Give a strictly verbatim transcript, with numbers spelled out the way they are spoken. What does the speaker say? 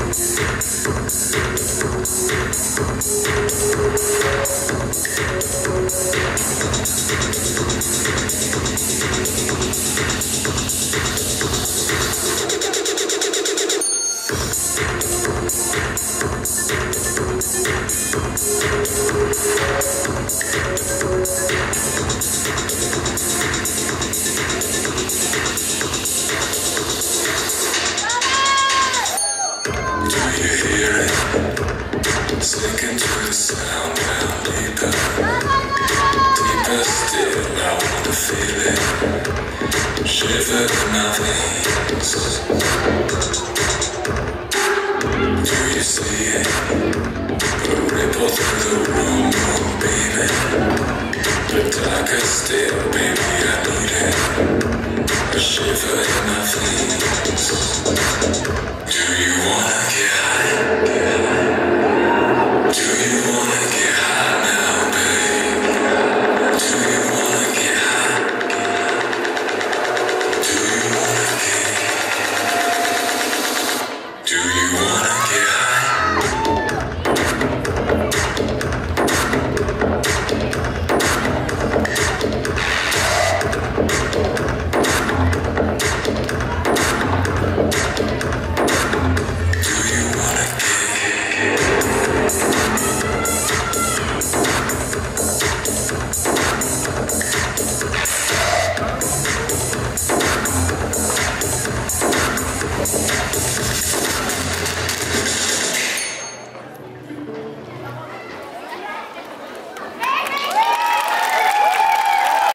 Sink into the sound down deeper, deeper still. I want to feel it, shiver in my veins. Do you see it? A ripple through the room, oh baby. But darker still, baby, I need it.